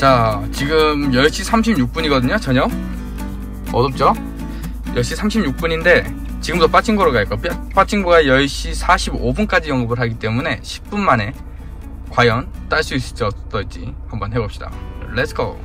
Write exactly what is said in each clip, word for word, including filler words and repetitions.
자, 지금 열 시 삼십육 분이거든요 저녁. 어둡죠? 열 시 삼십육 분인데 지금도 빠찡거로 갈 거야. 빠찡거가 열 시 사십오 분까지 영업을 하기 때문에 십 분 만에 과연 딸 수 있을지 어떨지 한번 해봅시다. 렛츠고!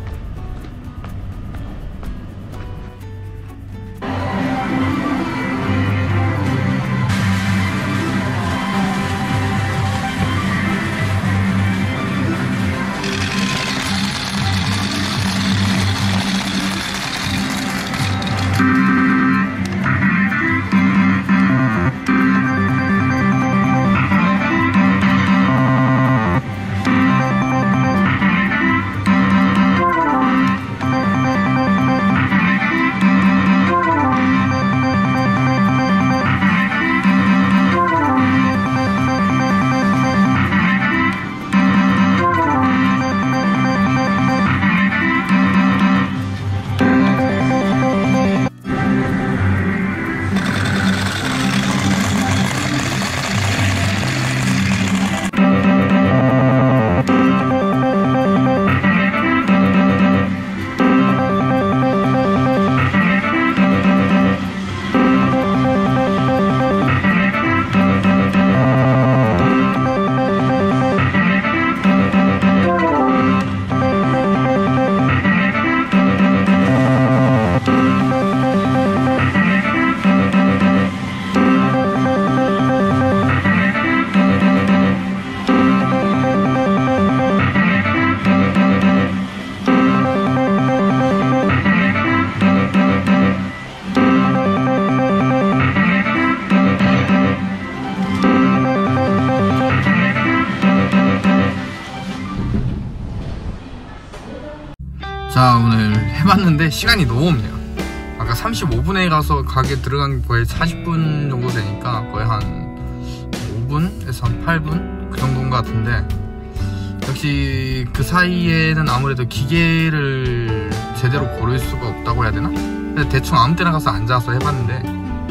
자, 오늘 해봤는데 시간이 너무 없네요. 아까 삼십오 분에 가서 가게 들어간 게 거의 사십 분 정도 되니까 거의 한 오 분에서 한 팔 분? 그 정도인 것 같은데, 역시 그 사이에는 아무래도 기계를 제대로 고를 수가 없다고 해야 되나? 그래서 대충 아무 때나 가서 앉아서 해봤는데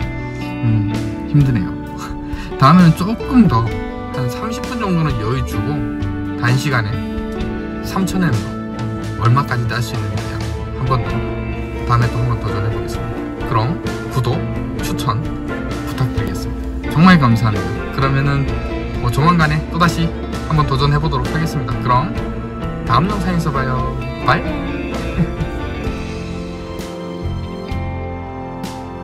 음 힘드네요. 다음에는 조금 더 한 삼십 분 정도는 여유 주고 단시간에 삼천 엔으로 얼마까지 딸 수 있는지 한 번 더 다음에 또 한 번 도전해보겠습니다. 그럼 구독, 추천 부탁드리겠습니다. 정말 감사합니다. 그러면은 뭐 조만간에 또다시 한번 도전해보도록 하겠습니다. 그럼 다음 영상에서 봐요. 바이.